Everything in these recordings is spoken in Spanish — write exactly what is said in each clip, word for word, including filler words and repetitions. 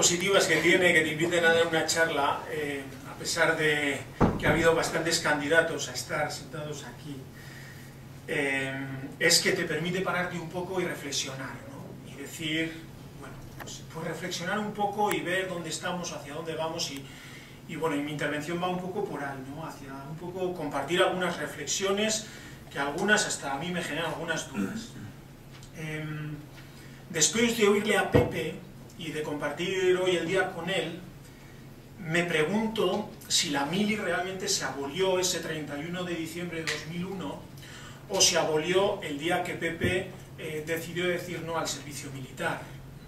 positivas que tiene que te inviten a dar una charla, eh, a pesar de que ha habido bastantes candidatos a estar sentados aquí, eh, es que te permite pararte un poco y reflexionar, ¿no? Y decir, bueno, pues, pues reflexionar un poco y ver dónde estamos, hacia dónde vamos y, y bueno, y mi intervención va un poco por ahí, ¿no? Hacia un poco compartir algunas reflexiones que algunas hasta a mí me generan algunas dudas. Eh, después de oírle a Pepe y de compartir hoy el día con él, me pregunto si la mili realmente se abolió ese treinta y uno de diciembre de dos mil uno o se abolió el día que Pepe eh, decidió decir no al servicio militar.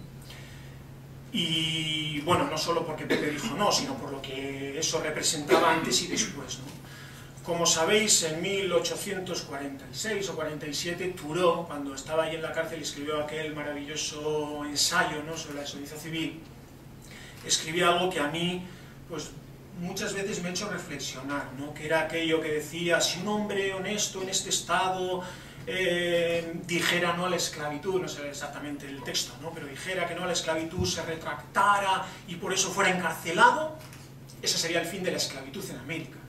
Y bueno, no solo porque Pepe dijo no, sino por lo que eso representaba antes y después, ¿no? Como sabéis, en mil ochocientos cuarenta y seis o cuarenta y siete, Thoreau, cuando estaba ahí en la cárcel, escribió aquel maravilloso ensayo, ¿no?, sobre la desobediencia civil. Escribía algo que a mí, pues, muchas veces me ha hecho reflexionar, ¿no?, que era aquello que decía, si un hombre honesto en este estado eh, dijera no a la esclavitud, no sé exactamente el texto, ¿no?, pero dijera que no a la esclavitud, se retractara y por eso fuera encarcelado, ese sería el fin de la esclavitud en América.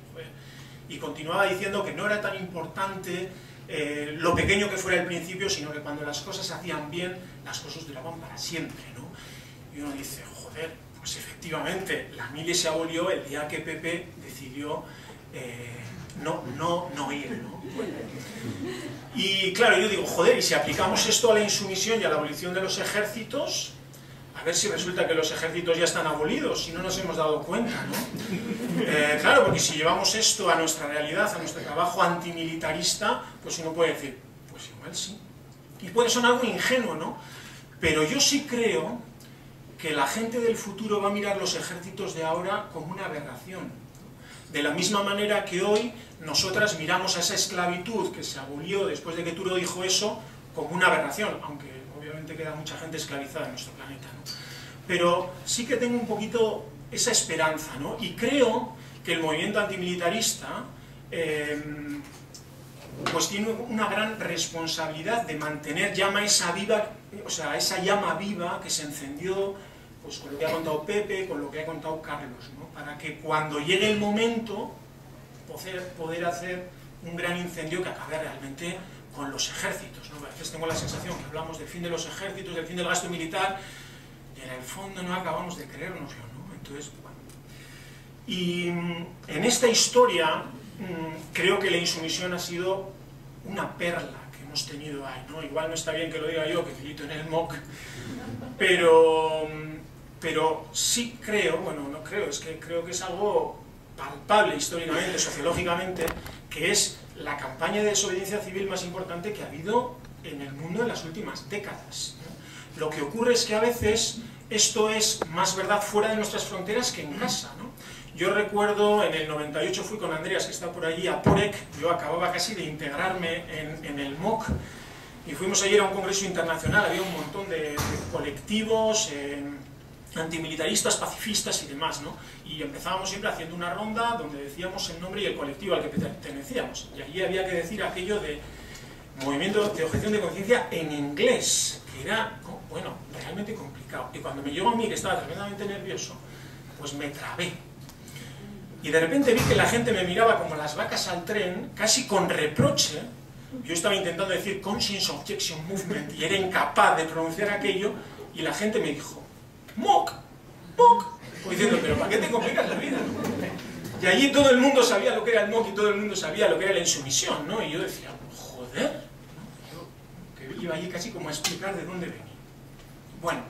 Y continuaba diciendo que no era tan importante eh, lo pequeño que fuera el principio, sino que cuando las cosas se hacían bien, las cosas duraban para siempre, ¿no? Y uno dice, joder, pues efectivamente, la mili se abolió el día que Pepe decidió eh, no, no, no ir, ¿no? Bueno. Y claro, yo digo, joder, y si aplicamos esto a la insumisión y a la abolición de los ejércitos, a ver si resulta que los ejércitos ya están abolidos, si no nos hemos dado cuenta, ¿no? Eh, claro, porque si llevamos esto a nuestra realidad, a nuestro trabajo antimilitarista, pues uno puede decir, pues igual sí. Y puede sonar muy ingenuo, ¿no? Pero yo sí creo que la gente del futuro va a mirar los ejércitos de ahora como una aberración. De la misma manera que hoy nosotras miramos a esa esclavitud que se abolió después de que Thoreau dijo eso como una aberración, aunque obviamente queda mucha gente esclavizada en nuestro planeta, ¿no? Pero sí que tengo un poquito esa esperanza, ¿no? Y creo que el movimiento antimilitarista eh, pues tiene una gran responsabilidad de mantener llama esa viva, o sea, esa llama viva que se encendió pues con lo que ha contado Pepe, con lo que ha contado Carlos, ¿no? Para que cuando llegue el momento poder, poder hacer un gran incendio que acabe realmente con los ejércitos, ¿no? A veces tengo la sensación que hablamos del fin de los ejércitos, del fin del gasto militar, y en el fondo no acabamos de creérnoslo, ¿no? Entonces, bueno. Y en esta historia creo que la insumisión ha sido una perla que hemos tenido ahí, ¿no? Igual no está bien que lo diga yo, que milito en el M O C, pero, pero sí creo, bueno, no creo, es que creo que es algo palpable históricamente, sociológicamente, que es la campaña de desobediencia civil más importante que ha habido en el mundo en las últimas décadas, ¿no? Lo que ocurre es que a veces esto es más verdad fuera de nuestras fronteras que en casa, ¿no? Yo recuerdo, en el noventa y ocho fui con Andreas, que está por allí, a Porec, yo acababa casi de integrarme en, en el M O C, y fuimos ayer a un congreso internacional, había un montón de, de colectivos, eh, antimilitaristas, pacifistas y demás, ¿no? Y empezábamos siempre haciendo una ronda donde decíamos el nombre y el colectivo al que pertenecíamos. Y allí había que decir aquello de movimiento de objeción de conciencia en inglés, que era, bueno, realmente complicado. Y cuando me llegó a mí, que estaba tremendamente nervioso, pues me trabé. Y de repente vi que la gente me miraba como las vacas al tren, casi con reproche. Yo estaba intentando decir Conscience Objection Movement y era incapaz de pronunciar aquello, y la gente me dijo, M O C, M O C, pues diciendo, pero ¿para qué te complicas la vida? Y allí todo el mundo sabía lo que era el M O C y todo el mundo sabía lo que era la insumisión, ¿no? Y yo decía, joder, ¿no? Yo que iba allí casi como a explicar de dónde venía. Bueno,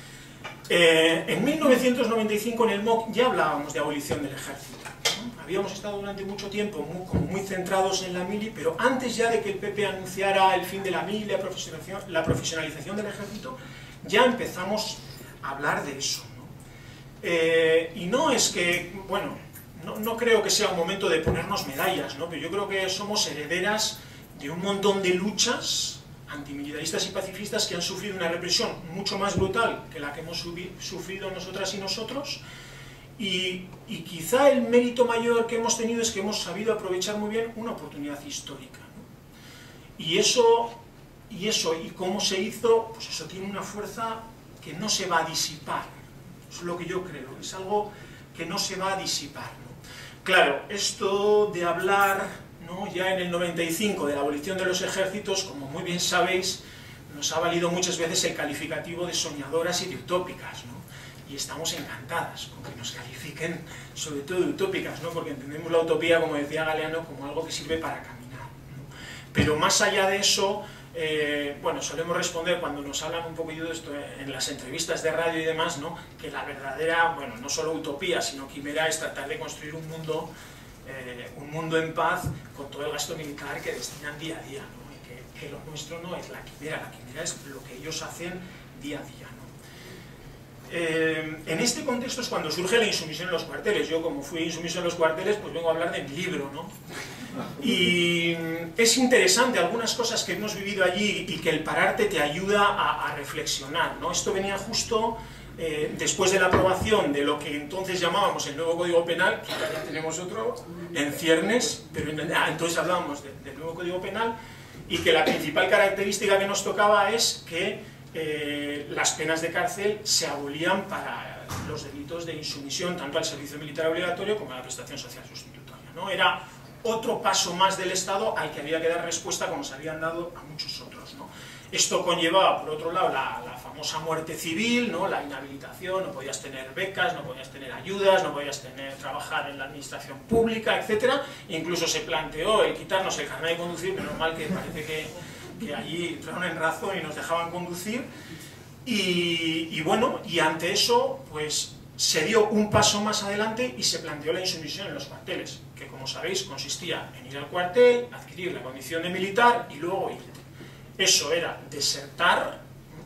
eh, en mil novecientos noventa y cinco en el M O C ya hablábamos de abolición del ejército, ¿no? Habíamos estado durante mucho tiempo muy, como muy centrados en la mili, pero antes ya de que el Pepe anunciara el fin de la mili, la profesionalización, la profesionalización del ejército, ya empezamos a hablar de eso, ¿no? Eh, y no es que, bueno, no, no creo que sea un momento de ponernos medallas, ¿no? Pero yo creo que somos herederas de un montón de luchas antimilitaristas y pacifistas que han sufrido una represión mucho más brutal que la que hemos sufrido nosotras y nosotros, y, y quizá el mérito mayor que hemos tenido es que hemos sabido aprovechar muy bien una oportunidad histórica, ¿no? Y eso, y eso, y cómo se hizo, pues eso tiene una fuerza que no se va a disipar Eso es lo que yo creo, es algo que no se va a disipar, ¿no? Claro, esto de hablar, ¿no?, ya en el noventa y cinco de la abolición de los ejércitos, como muy bien sabéis, nos ha valido muchas veces el calificativo de soñadoras y de utópicas, ¿no? Y estamos encantadas con que nos califiquen sobre todo de utópicas, ¿no?, porque entendemos la utopía, como decía Galeano, como algo que sirve para caminar, ¿no? Pero más allá de eso, eh, bueno, solemos responder cuando nos hablan un poquillo de esto en las entrevistas de radio y demás, ¿no?, que la verdadera, bueno, no solo utopía, sino quimera es tratar de construir un mundo, eh, un mundo en paz con todo el gasto militar que destinan día a día, ¿no? Y que, que lo nuestro no es la quimera, la quimera es lo que ellos hacen día a día, ¿no? Eh, en este contexto es cuando surge la insumisión en los cuarteles. Yo, como fui insumiso en los cuarteles, pues vengo a hablar de mi libro, ¿no? Y es interesante algunas cosas que hemos vivido allí y que el pararte te ayuda a, a reflexionar, ¿no? Esto venía justo eh, después de la aprobación de lo que entonces llamábamos el nuevo Código Penal, que ahora ya tenemos otro, en ciernes, pero ah, entonces hablábamos de, del nuevo Código Penal, y que la principal característica que nos tocaba es que Eh, las penas de cárcel se abolían para los delitos de insumisión tanto al servicio militar obligatorio como a la prestación social sustitutoria, ¿no? Era otro paso más del Estado al que había que dar respuesta, como se habían dado a muchos otros, ¿no? Esto conllevaba, por otro lado, la, la famosa muerte civil, ¿no?, la inhabilitación, no podías tener becas, no podías tener ayudas, no podías tener, trabajar en la administración pública, etcétera. Incluso se planteó el quitarnos el carnet de conducir, menos mal que parece que que allí entraron en razón y nos dejaban conducir, y, y bueno, y ante eso, pues se dio un paso más adelante y se planteó la insumisión en los cuarteles, que como sabéis consistía en ir al cuartel, adquirir la condición de militar y luego irte. Eso era desertar.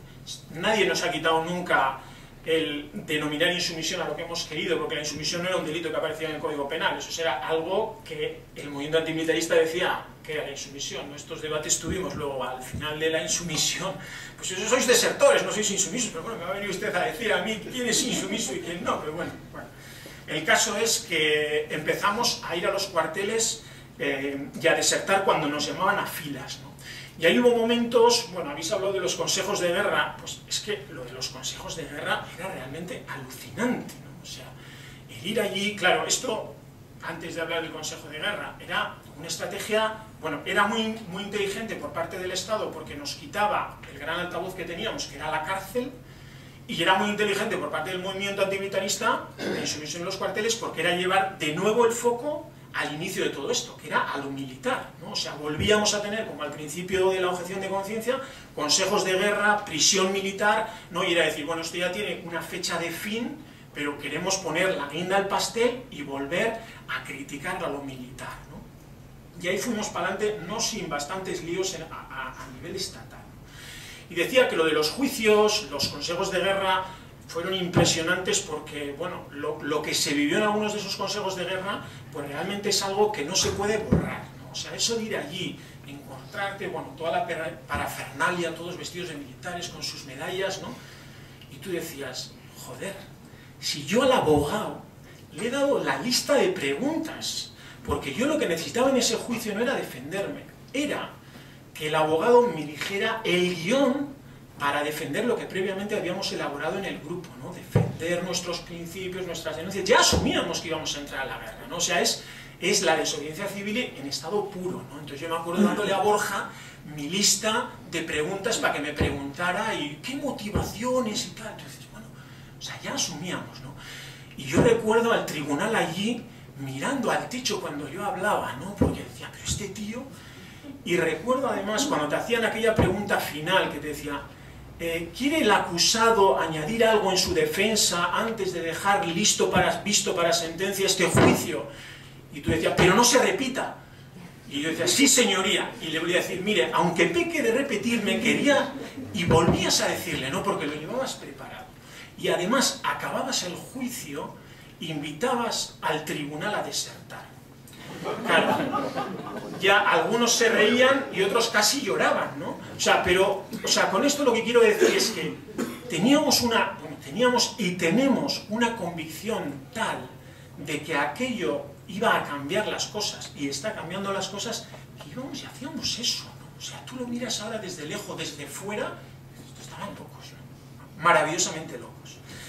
Nadie nos ha quitado nunca el denominar insumisión a lo que hemos querido, porque la insumisión no era un delito que aparecía en el Código Penal, eso era algo que el movimiento antimilitarista decía que era la insumisión, ¿no? Estos debates tuvimos luego al final de la insumisión, pues eso sois desertores, no sois insumisos, pero bueno, me va a venir usted a decir a mí quién es insumiso y quién no, pero bueno, bueno. El caso es que empezamos a ir a los cuarteles eh, y a desertar cuando nos llamaban a filas, ¿no? Y ahí hubo momentos, bueno, habéis hablado de los consejos de guerra, pues es que lo de los consejos de guerra era realmente alucinante, ¿no? O sea, el ir allí, claro, esto, antes de hablar del consejo de guerra, era una estrategia, bueno, era muy, muy inteligente por parte del Estado porque nos quitaba el gran altavoz que teníamos, que era la cárcel, y era muy inteligente por parte del movimiento antimilitarista, de insumisión en los cuarteles, porque era llevar de nuevo el foco al inicio de todo esto, que era a lo militar, ¿no? O sea, volvíamos a tener, como al principio de la objeción de conciencia, consejos de guerra, prisión militar, ¿no? Y era decir, bueno, esto ya tiene una fecha de fin, pero queremos poner la guinda al pastel y volver a criticar a lo militar, ¿no? Y ahí fuimos para adelante, no sin bastantes líos a, a, a nivel estatal, ¿no? Y decía que lo de los juicios, los consejos de guerra, fueron impresionantes porque, bueno, lo, lo que se vivió en algunos de esos consejos de guerra, pues realmente es algo que no se puede borrar, ¿no? O sea, eso de ir allí, encontrarte, bueno, toda la parafernalia, todos vestidos de militares con sus medallas, ¿no? Y tú decías, joder, si yo al abogado le he dado la lista de preguntas, porque yo lo que necesitaba en ese juicio no era defenderme, era que el abogado me dijera el guión para defender lo que previamente habíamos elaborado en el grupo, ¿no? Defender nuestros principios, nuestras denuncias. Ya asumíamos que íbamos a entrar a la guerra, ¿no? O sea, es, es la desobediencia civil en estado puro, ¿no? Entonces yo me acuerdo dándole a Borja mi lista de preguntas para que me preguntara y qué motivaciones y tal. Entonces, bueno, o sea, ya asumíamos, ¿no? Y yo recuerdo al tribunal allí mirando al techo cuando yo hablaba, ¿no? Porque decía, pero este tío... Y recuerdo además cuando te hacían aquella pregunta final que te decía, Eh, ¿quiere el acusado añadir algo en su defensa antes de dejar listo para, visto para sentencia este juicio? Y tú decías, pero no se repita. Y yo decía, sí señoría. Y le volví a decir, mire, aunque peque de repetirme, quería... Y volvías a decirle, ¿no? Porque lo llevabas preparado. Y además, acababas el juicio, invitabas al tribunal a desertar. Claro, ya algunos se reían y otros casi lloraban, ¿no? O sea, pero, o sea, con esto lo que quiero decir es que teníamos una, bueno, teníamos y tenemos una convicción tal de que aquello iba a cambiar las cosas y está cambiando las cosas, que íbamos y hacíamos eso, ¿no? O sea, tú lo miras ahora desde lejos, desde fuera, estaban locos, ¿no? Maravillosamente locos.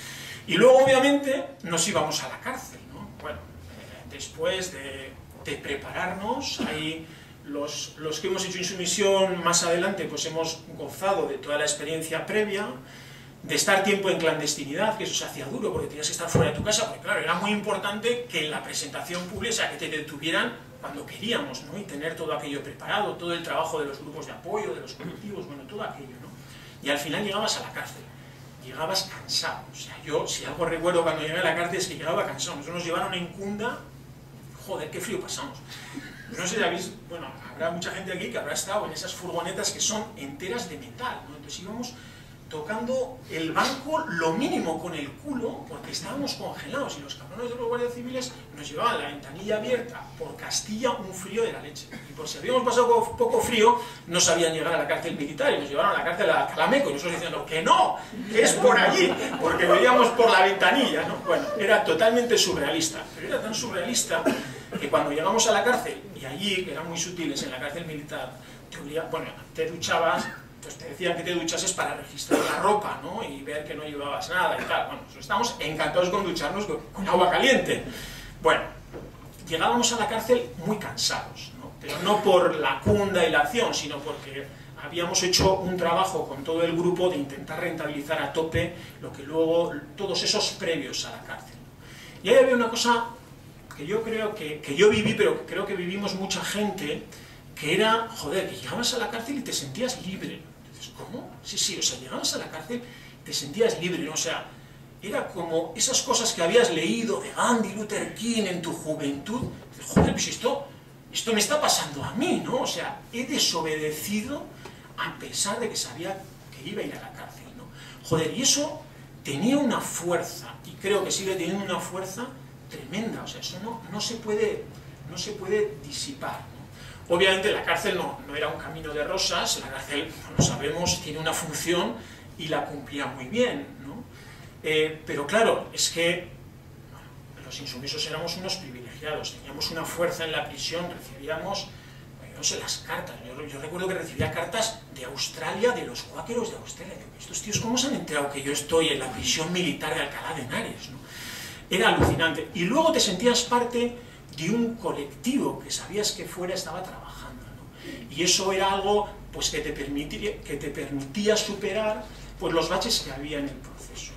Y luego, obviamente, nos íbamos a la cárcel, ¿no? Bueno, eh, después de, de prepararnos, ahí los, los que hemos hecho insumisión más adelante, pues hemos gozado de toda la experiencia previa, de estar tiempo en clandestinidad, que eso se hacía duro porque tenías que estar fuera de tu casa, porque claro, era muy importante que en la presentación pública, o sea, que te detuvieran cuando queríamos, ¿no? Y tener todo aquello preparado, todo el trabajo de los grupos de apoyo, de los colectivos, bueno, todo aquello, ¿no? Y al final llegabas a la cárcel, llegabas cansado, o sea, yo, si algo recuerdo cuando llegué a la cárcel es que llegaba cansado, nosotros nos llevaron en Cunda, joder, qué frío pasamos. No sé si habéis, bueno, habrá mucha gente aquí que habrá estado en esas furgonetas que son enteras de metal, ¿no? Entonces íbamos tocando el banco lo mínimo con el culo porque estábamos congelados y los cabrones de los guardias civiles nos llevaban la ventanilla abierta por Castilla un frío de la leche y por si habíamos pasado poco frío no sabían llegar a la cárcel militar y nos llevaron a la cárcel a Calameco y nosotros diciendo que no, que es por allí porque veíamos por la ventanilla, ¿no? Bueno, era totalmente surrealista, pero era tan surrealista que cuando llegamos a la cárcel y allí, que eran muy sutiles en la cárcel militar, te obligaban, bueno, te duchabas, pues te decían que te duchases para registrar la ropa, ¿no? Y ver que no llevabas nada y tal. Bueno, nosotros estamos encantados con ducharnos con, con agua caliente. Bueno, llegábamos a la cárcel muy cansados, ¿no? Pero no por la cunda y la acción, sino porque habíamos hecho un trabajo con todo el grupo de intentar rentabilizar a tope lo que luego, todos esos previos a la cárcel. Y ahí había una cosa que yo creo que, que yo viví, pero que creo que vivimos mucha gente, que era, joder, que llegabas a la cárcel y te sentías libre. Dices, ¿cómo? Sí, sí, o sea, llegabas a la cárcel y te sentías libre, ¿no? O sea, era como esas cosas que habías leído de Gandhi, Luther King en tu juventud. Dices, joder, pues esto, esto me está pasando a mí, ¿no? O sea, he desobedecido a pesar de que sabía que iba a ir a la cárcel, ¿no? Joder, y eso tenía una fuerza, y creo que sigue teniendo una fuerza tremenda, o sea, eso no, no, se, puede, no se puede disipar, ¿no? Obviamente la cárcel no, no era un camino de rosas, la cárcel, como sabemos, tiene una función y la cumplía muy bien, ¿no? Eh, pero claro, es que bueno, los insumisos éramos unos privilegiados, teníamos una fuerza en la prisión, recibíamos, no sé, las cartas, yo, yo recuerdo que recibía cartas de Australia, de los cuáqueros de Australia, estos tíos, ¿cómo se han enterado que yo estoy en la prisión militar de Alcalá de Henares, ¿no? Era alucinante. Y luego te sentías parte de un colectivo que sabías que fuera estaba trabajando, ¿no? Y eso era algo pues, que, te permitía, que te permitía superar pues, los baches que había en el proceso.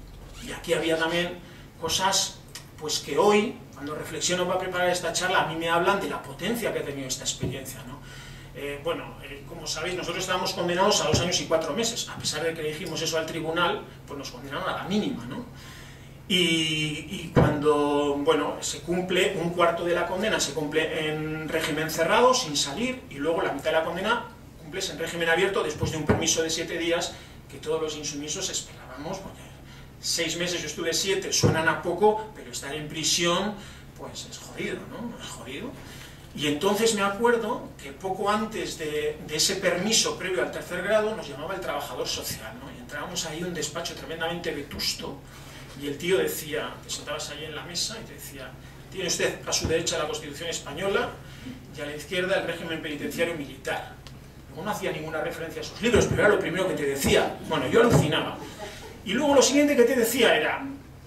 Y aquí había también cosas pues, que hoy, cuando reflexiono para preparar esta charla, a mí me hablan de la potencia que ha tenido esta experiencia, ¿no? Eh, bueno, eh, como sabéis, nosotros estábamos condenados a dos años y cuatro meses. A pesar de que le dijimos eso al tribunal, pues nos condenaron a la mínima, ¿no? Y, y cuando, bueno, se cumple un cuarto de la condena, se cumple en régimen cerrado, sin salir, y luego la mitad de la condena cumples en régimen abierto después de un permiso de siete días que todos los insumisos esperábamos, porque seis meses, yo estuve siete, suenan a poco, pero estar en prisión, pues es jodido, ¿no? Es jodido. Y entonces me acuerdo que poco antes de, de ese permiso previo al tercer grado nos llamaba el trabajador social, ¿no? Y entrábamos ahí en un despacho tremendamente vetusto, y el tío decía, te sentabas ahí en la mesa y te decía, tiene usted a su derecha la Constitución española y a la izquierda el régimen penitenciario militar. Luego no hacía ninguna referencia a sus libros, pero era lo primero que te decía. Bueno, yo alucinaba. Y luego lo siguiente que te decía era,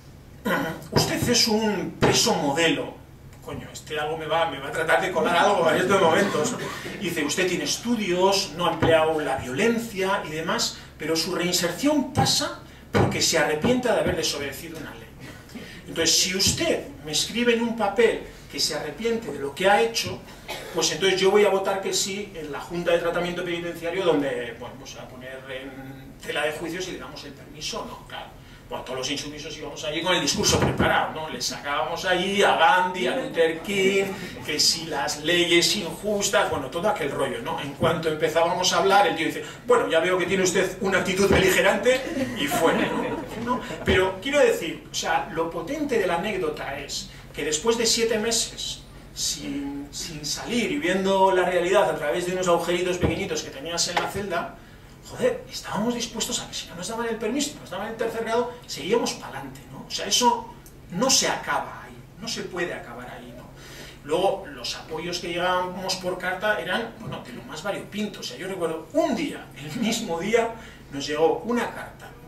usted es un preso modelo. Coño, este algo me va, me va a tratar de colar algo en estos momentos. Y dice, usted tiene estudios, no ha empleado la violencia y demás, pero su reinserción pasa porque se arrepienta de haber desobedecido una ley. Entonces, si usted me escribe en un papel que se arrepiente de lo que ha hecho, pues entonces yo voy a votar que sí en la Junta de Tratamiento Penitenciario, donde, bueno, pues a poner en tela de juicio si le damos el permiso o no, claro. Bueno, todos los insumisos íbamos allí con el discurso preparado, ¿no? Les sacábamos allí a Gandhi, a Luther King, que si las leyes injustas, bueno, todo aquel rollo, ¿no? En cuanto empezábamos a hablar, el tío dice, bueno, ya veo que tiene usted una actitud beligerante, y fuera, ¿no? ¿no? Pero quiero decir, o sea, lo potente de la anécdota es que después de siete meses, sin, sin salir y viendo la realidad a través de unos agujeritos pequeñitos que tenías en la celda, joder, estábamos dispuestos a que si no nos daban el permiso, nos daban el tercer grado, seguíamos para adelante, ¿no? O sea, eso no se acaba ahí, no se puede acabar ahí, ¿no? Luego, los apoyos que llegábamos por carta eran, bueno, de lo más variopinto. O sea, yo recuerdo un día, el mismo día, nos llegó una carta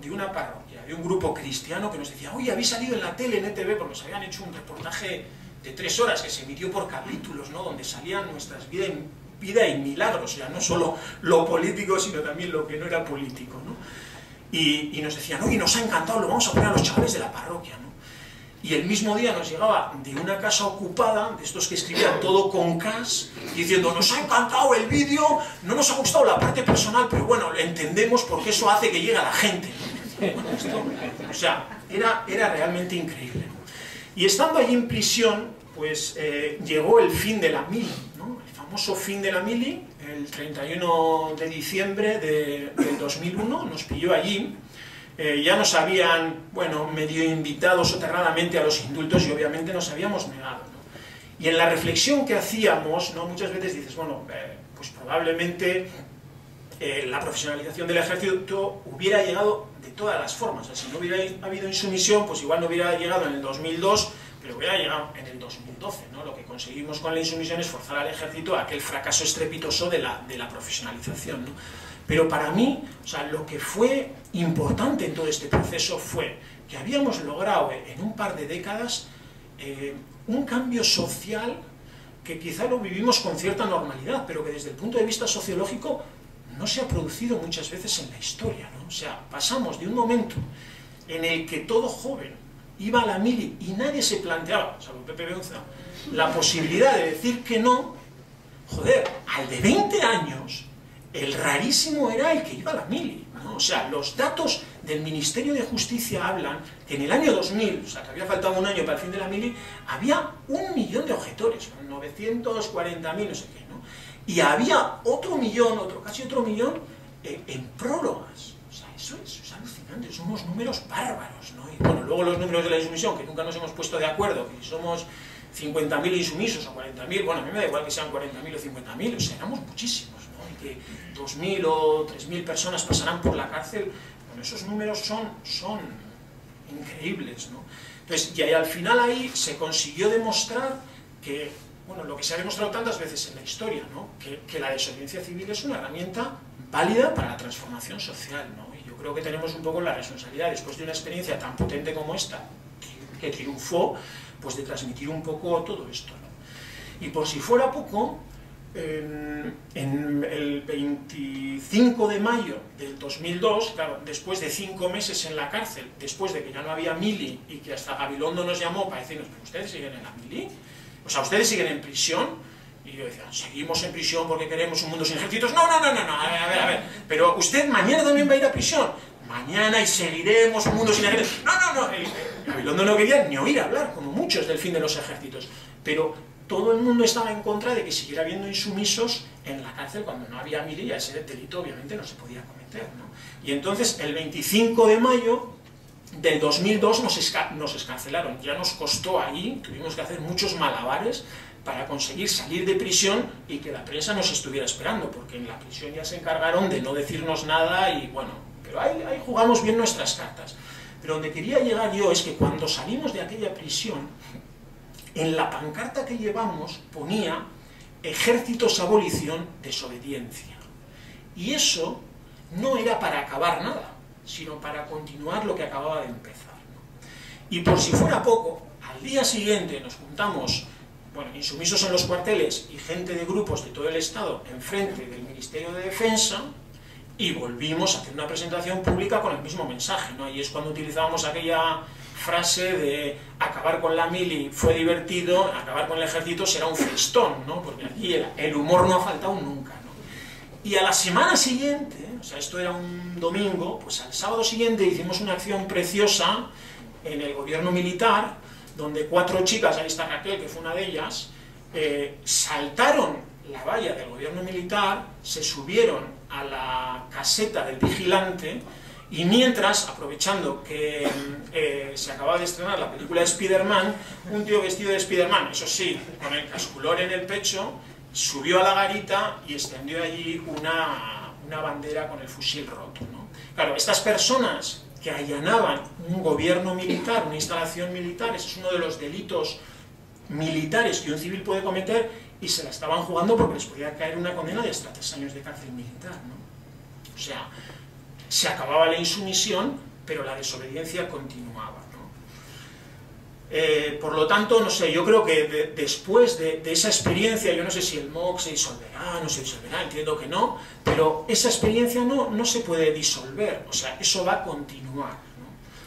de una parroquia, de un grupo cristiano que nos decía, oye, habéis salido en la tele, en E T V, porque nos habían hecho un reportaje de tres horas que se emitió por capítulos, ¿no? Donde salían nuestras vidas vida y milagros, o sea, no solo lo político, sino también lo que no era político, ¿no? Y, y nos decían, oye, nos ha encantado, lo vamos a poner a los chavales de la parroquia, ¿no? Y el mismo día nos llegaba de una casa ocupada, de estos que escribían todo con cas, diciendo, nos ha encantado el vídeo, no nos ha gustado la parte personal, pero bueno, lo entendemos porque eso hace que llegue a la gente, ¿no? Bueno, esto, o sea, era, era realmente increíble, ¿no? Y estando allí en prisión, pues eh, llegó el fin de la mili, ¿no? El famoso fin de la mili, el treinta y uno de diciembre de, del dos mil uno, nos pilló allí. Eh, ya nos habían, bueno, medio invitado soterradamente a los indultos y obviamente nos habíamos negado, ¿no? Y en la reflexión que hacíamos, ¿no? Muchas veces dices, bueno, eh, pues probablemente eh, la profesionalización del ejército hubiera llegado de todas las formas. O sea, si no hubiera habido insumisión, pues igual no hubiera llegado en el dos mil dos, pero hubiera llegado en el dos mil doce, ¿no? Lo que conseguimos con la insumisión es forzar al ejército a aquel fracaso estrepitoso de la, de la profesionalización, ¿no? Pero para mí, o sea, lo que fue importante en todo este proceso fue que habíamos logrado en un par de décadas eh, un cambio social que quizá lo vivimos con cierta normalidad, pero que desde el punto de vista sociológico no se ha producido muchas veces en la historia, ¿no? O sea, pasamos de un momento en el que todo joven iba a la mili y nadie se planteaba, salvo Pepe Beunza, la posibilidad de decir que no, joder, al de veinte años, el rarísimo era el que iba a la mili, ¿no? O sea, los datos del Ministerio de Justicia hablan que en el año dos mil, o sea, que había faltado un año para el fin de la mili, había un millón de objetores, novecientos cuarenta mil, no sé qué, ¿no? Y había otro millón, otro casi otro millón, eh, en prórogas. O sea, eso es, es alucinante, son unos números bárbaros, ¿no? Y bueno, luego los números de la insumisión, que nunca nos hemos puesto de acuerdo, que si somos cincuenta mil insumisos o cuarenta mil, bueno, a mí me da igual que sean cuarenta mil o cincuenta mil, o sea, éramos muchísimos, ¿no? Y que dos mil o tres mil personas pasarán por la cárcel, bueno, esos números son, son increíbles, ¿no? Entonces, y ahí, al final ahí se consiguió demostrar que, bueno, lo que se ha demostrado tantas veces en la historia, ¿no? Que, que la desobediencia civil es una herramienta válida para la transformación social, ¿no? Y yo creo que tenemos un poco la responsabilidad, después de una experiencia tan potente como esta, que, que triunfó, pues de transmitir un poco todo esto, ¿no? Y por si fuera poco, en, en el veinticinco de mayo del dos mil dos, claro, después de cinco meses en la cárcel, después de que ya no había mili y que hasta Gabilondo nos llamó para decirnos, pero ustedes siguen en la mili, o sea, ustedes siguen en prisión, y yo decía, seguimos en prisión porque queremos un mundo sin ejércitos, no, no, no, no, no, a ver, a ver, a ver, pero usted mañana también va a ir a prisión, mañana y seguiremos un mundo sin ejércitos, no, no, no, el, Gabilondo no quería ni oír hablar, como muchos, del fin de los ejércitos, pero todo el mundo estaba en contra de que siguiera habiendo insumisos en la cárcel cuando no había mili, y ese delito obviamente no se podía cometer, ¿no? Y entonces el veinticinco de mayo del dos mil dos nos, esca nos escarcelaron, ya nos costó ahí, tuvimos que hacer muchos malabares para conseguir salir de prisión y que la prensa nos estuviera esperando, porque en la prisión ya se encargaron de no decirnos nada y bueno, pero ahí, ahí jugamos bien nuestras cartas. Pero donde quería llegar yo es que cuando salimos de aquella prisión, en la pancarta que llevamos ponía ejércitos abolición, desobediencia. Y eso no era para acabar nada, sino para continuar lo que acababa de empezar, ¿no? Y por si fuera poco, al día siguiente nos juntamos, bueno, insumisos en los cuarteles y gente de grupos de todo el Estado enfrente del Ministerio de Defensa, y volvimos a hacer una presentación pública con el mismo mensaje, ¿no? Y es cuando utilizábamos aquella frase de acabar con la mili fue divertido, acabar con el ejército será un festón, ¿no? Porque aquí el, el humor no ha faltado nunca, ¿no? Y a la semana siguiente, o sea, esto era un domingo, pues al sábado siguiente hicimos una acción preciosa en el gobierno militar, donde cuatro chicas, ahí está Raquel, que fue una de ellas, eh, saltaron la valla del gobierno militar, se subieron a la caseta del vigilante, y mientras, aprovechando que eh, se acababa de estrenar la película de Spider-Man, un tío vestido de Spider-Man, eso sí, con el casculor en el pecho, subió a la garita y extendió allí una, una bandera con el fusil roto, ¿no? Claro, estas personas que allanaban un gobierno militar, una instalación militar, ese es uno de los delitos militares que un civil puede cometer, y se la estaban jugando porque les podía caer una condena de hasta tres años de cárcel militar, ¿no? O sea, se acababa la insumisión, pero la desobediencia continuaba, ¿no? Eh, por lo tanto, no sé, yo creo que de, después de, de esa experiencia, yo no sé si el M O C se disolverá, no se disolverá, entiendo que no, pero esa experiencia no, no se puede disolver, o sea, eso va a continuar, ¿no?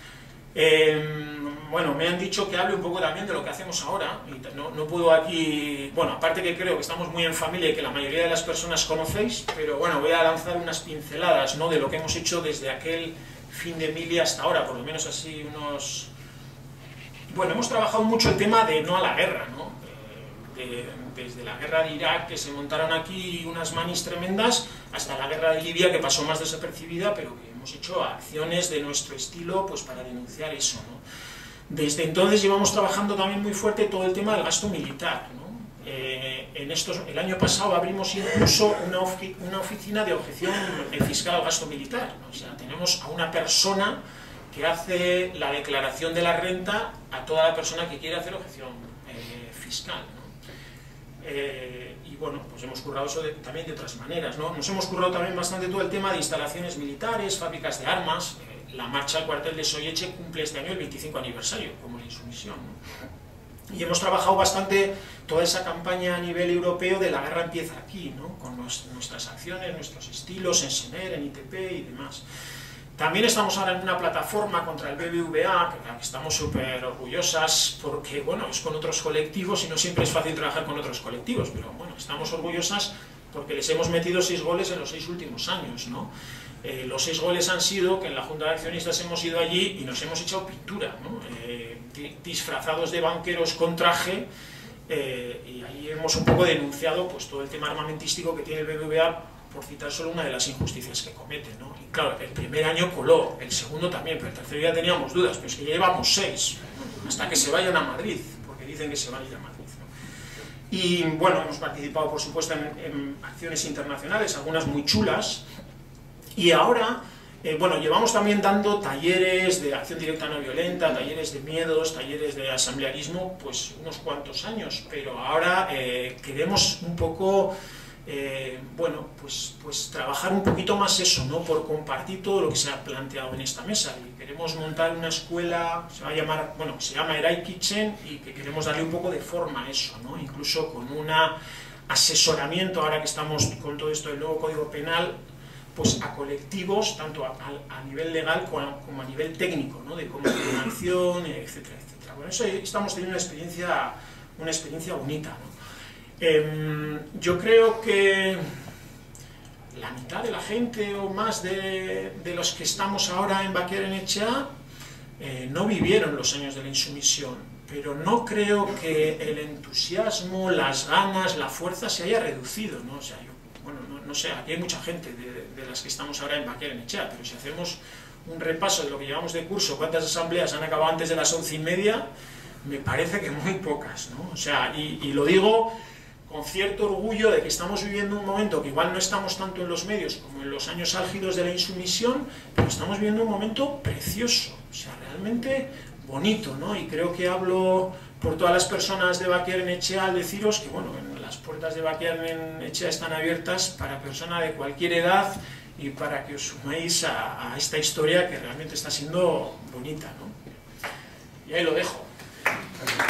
Eh, bueno, me han dicho que hable un poco también de lo que hacemos ahora, y no, no puedo aquí, bueno, aparte que creo que estamos muy en familia y que la mayoría de las personas conocéis, pero bueno, voy a lanzar unas pinceladas, ¿no?, de lo que hemos hecho desde aquel fin de mili hasta ahora, por lo menos así unos... Bueno, hemos trabajado mucho el tema de no a la guerra, ¿no? De, desde la guerra de Irak, que se montaron aquí unas manis tremendas, hasta la guerra de Libia, que pasó más desapercibida, pero que hemos hecho acciones de nuestro estilo pues para denunciar eso, ¿no? Desde entonces llevamos trabajando también muy fuerte todo el tema del gasto militar, ¿no? Eh, en estos, el año pasado abrimos incluso una, ofi una oficina de objeción fiscal al gasto militar, ¿no? O sea, tenemos a una persona que hace la declaración de la renta a toda la persona que quiere hacer objeción eh, fiscal, ¿no? Eh, y bueno, pues hemos currado eso de, también de otras maneras, ¿no? Nos hemos currado también bastante todo el tema de instalaciones militares, fábricas de armas. Eh, la marcha al cuartel de Soyeche cumple este año el veinticinco aniversario, como la insumisión, ¿no? Y hemos trabajado bastante toda esa campaña a nivel europeo de la guerra empieza aquí, ¿no? Con nos, nuestras acciones, nuestros estilos en SENER, en I T P y demás. También estamos ahora en una plataforma contra el B B V A, que estamos súper orgullosas porque, bueno, es con otros colectivos y no siempre es fácil trabajar con otros colectivos, pero bueno, estamos orgullosas porque les hemos metido seis goles en los seis últimos años, ¿no? Eh, los seis goles han sido que en la Junta de Accionistas hemos ido allí y nos hemos echado pintura, ¿no? Eh, disfrazados de banqueros con traje, eh, y ahí hemos un poco denunciado pues todo el tema armamentístico que tiene el B B V A, por citar solo una de las injusticias que comete, ¿no? Y claro, el primer año coló, el segundo también, pero el tercero ya teníamos dudas, pero es que ya llevamos seis, ¿no? Hasta que se vayan a Madrid, porque dicen que se van a ir a Madrid, ¿no? Y bueno, hemos participado, por supuesto, en, en acciones internacionales, algunas muy chulas, y ahora, eh, bueno, llevamos también dando talleres de acción directa no violenta, talleres de miedos, talleres de asamblearismo, pues unos cuantos años, pero ahora eh, queremos un poco... Eh, bueno, pues, pues trabajar un poquito más eso, ¿no? Por compartir todo lo que se ha planteado en esta mesa. Y queremos montar una escuela, se va a llamar, bueno, se llama Erai Kitchen, y que queremos darle un poco de forma a eso, ¿no? Incluso con un asesoramiento, ahora que estamos con todo esto del nuevo Código Penal, pues a colectivos, tanto a, a, a nivel legal como a, como a nivel técnico, ¿no? De comunicación, etcétera, etcétera. Bueno, eso estamos teniendo una experiencia, una experiencia bonita, ¿no? Eh, yo creo que la mitad de la gente o más de, de los que estamos ahora en Bakiaren-Etxea eh, no vivieron los años de la insumisión, pero no creo que el entusiasmo, las ganas, la fuerza se haya reducido, ¿no? O sea, yo, bueno, no, no sé, aquí hay mucha gente de, de las que estamos ahora en Bakiaren-Etxea, pero si hacemos un repaso de lo que llevamos de curso, cuántas asambleas han acabado antes de las once y media, me parece que muy pocas, ¿no? O sea, y, y lo digo con cierto orgullo de que estamos viviendo un momento que igual no estamos tanto en los medios como en los años álgidos de la insumisión, pero estamos viviendo un momento precioso, o sea, realmente bonito, ¿no? Y creo que hablo por todas las personas de Bakiaren-Etxea al deciros que, bueno, las puertas de Bakiaren-Etxea están abiertas para personas de cualquier edad y para que os suméis a, a esta historia que realmente está siendo bonita, ¿no? Y ahí lo dejo.